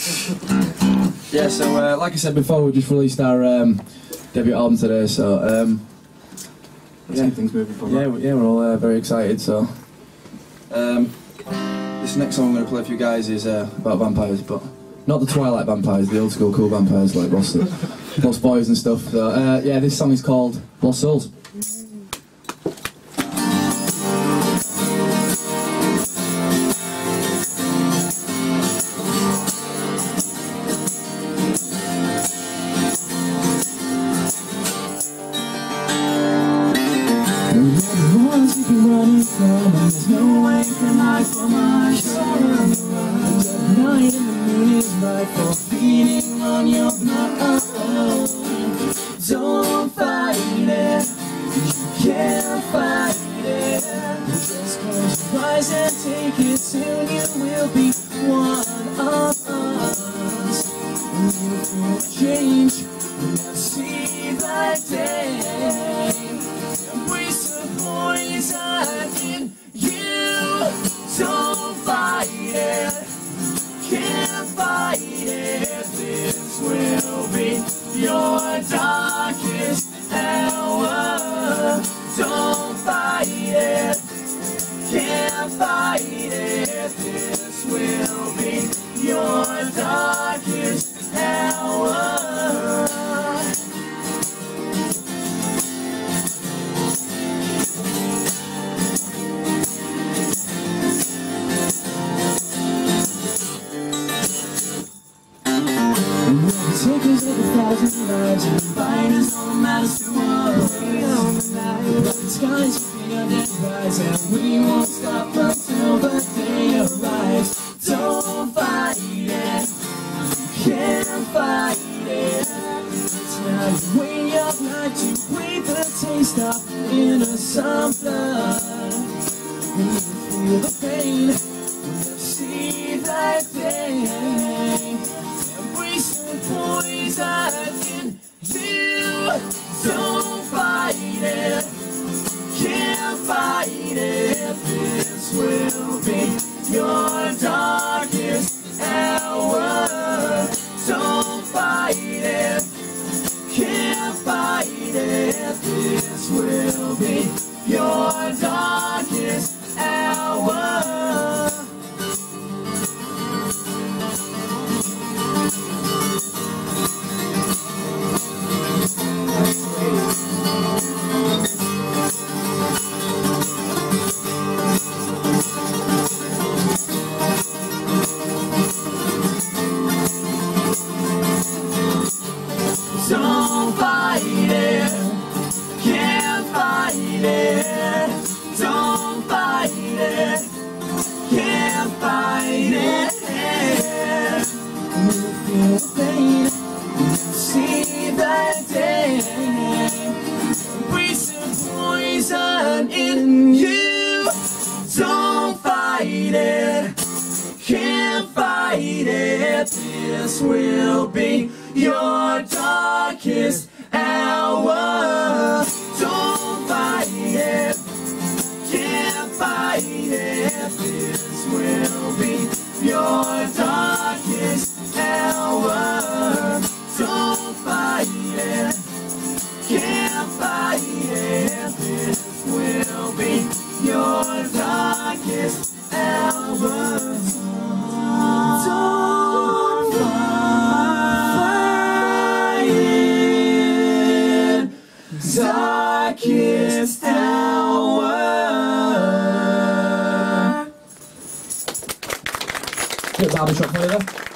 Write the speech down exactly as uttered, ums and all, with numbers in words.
Yeah, so uh, like I said before, we just released our um, debut album today, so um, let's yeah. keep things moving from yeah, that. we, yeah, we're all uh, very excited. So um, this next song I'm going to play for you guys is uh, about vampires, but not the Twilight vampires, the old school cool vampires like Lost, Lost Boys and stuff. So uh, yeah, this song is called Lost Souls. Running from, and there's no way can hide from my shore. The night and the moon is right for feeding on your blood. Don't fight it, you can't fight it. Just close your eyes and take it, soon you will be one of us. When you feel change, when you see the day. Embrace the poison in you. Don't fight it, can't fight it. This will be your darkest hour. Don't fight it, can't fight it. This will be your darkest hour. Takers of a thousand lives and fighters on the matters to us. The bright skies will be our dead rise, and we won't stop until the day arrives. Don't fight it, you can't fight it. It's now your way of life to breathe the taste of innocent blood. When you feel the pain, when you see that day. Embrace the poison in you. Don't fight it, can't fight it. This will be your darkest hour. Don't fight it, can't fight it. This will be your darkest hour. Don't fight it, can't fight it. Don't fight it, can't fight it. When you feel the pain, when you see the day. Embrace the poison in you. Don't fight it, can't fight it. This will be your darkest hour. Don't fight it, can't fight it. This will be your darkest hour. Don't fight it, can't fight it. This will be your darkest hour. Don't fight it, darkest hour. Bit of barbershop for you there.